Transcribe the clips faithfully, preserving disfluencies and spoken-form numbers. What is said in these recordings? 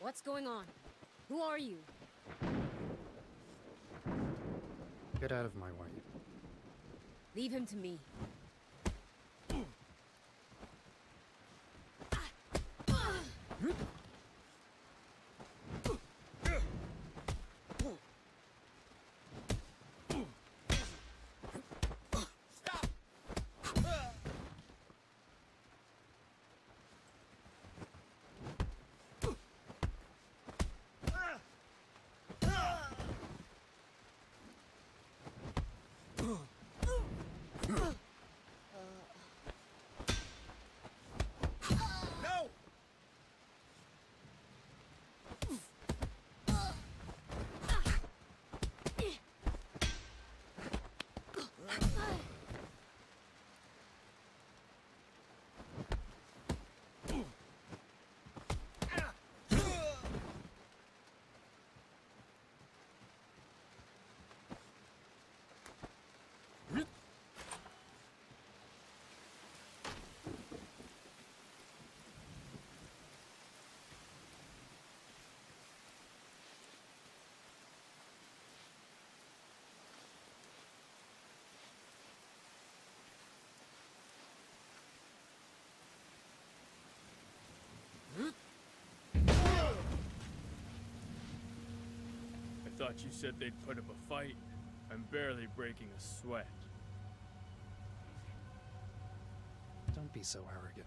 What's going on? Who are you? Get out of my way. Leave him to me. I thought you said they'd put up a fight. I'm barely breaking a sweat. Don't be so arrogant.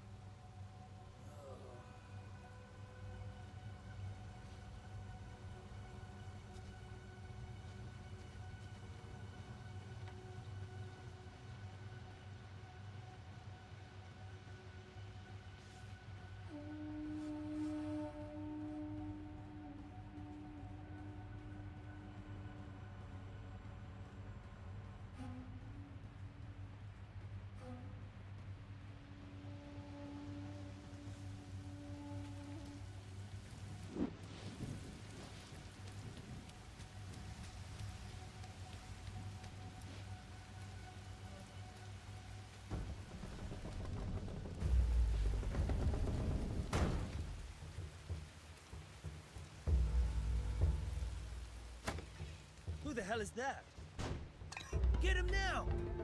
Who the hell is that? Get him now!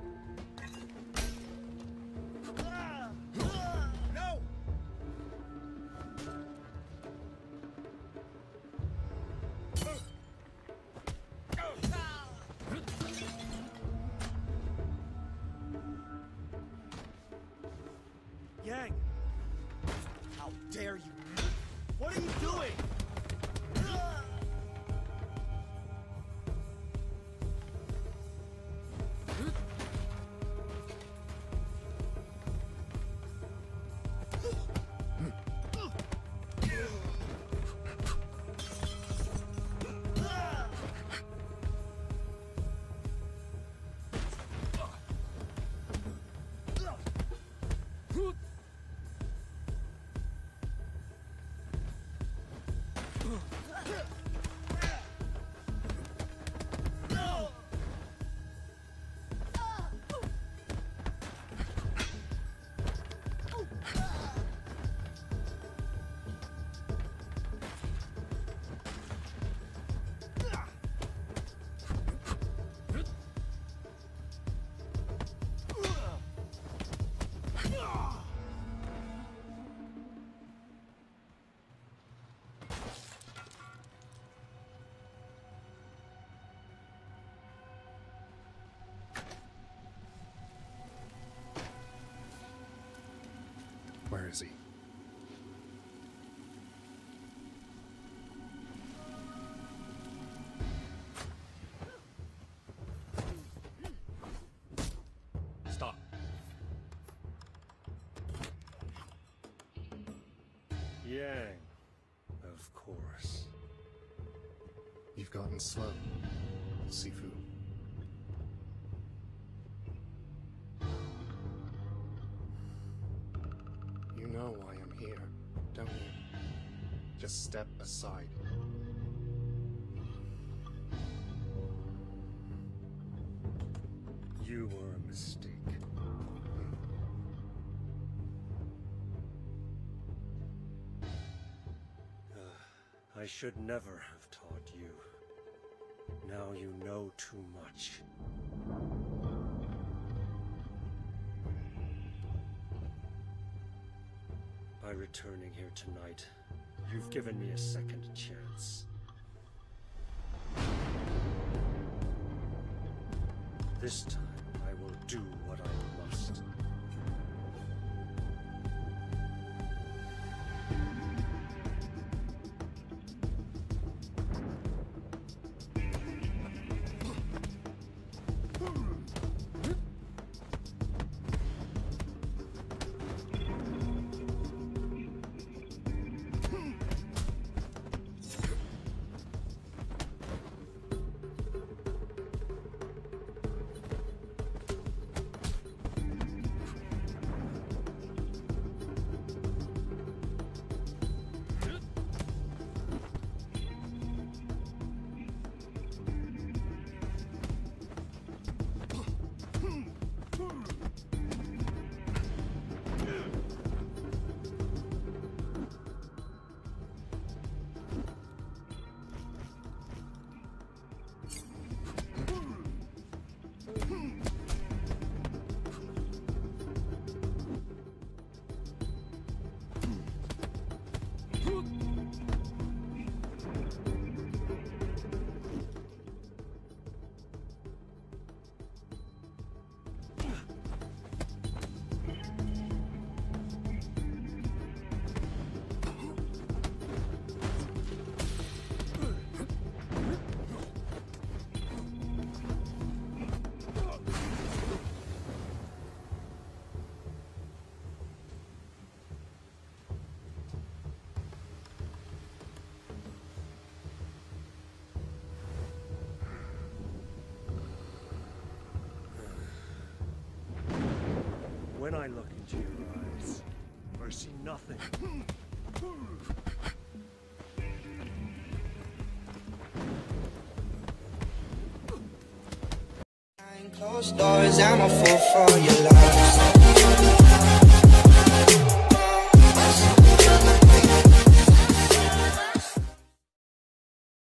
No! Yang! How dare you! What are you doing? Where is he? Stop. Yang, of course. You've gotten slow, Sifu. You know why I'm here, don't you? Just step aside. You were a mistake. I should never have taught you. Now you know too much. By returning here tonight, you've given me a second chance. This time, I will do what I must. When I look into your eyes, I see nothing. Behind closed doors, I'm a fool for your love.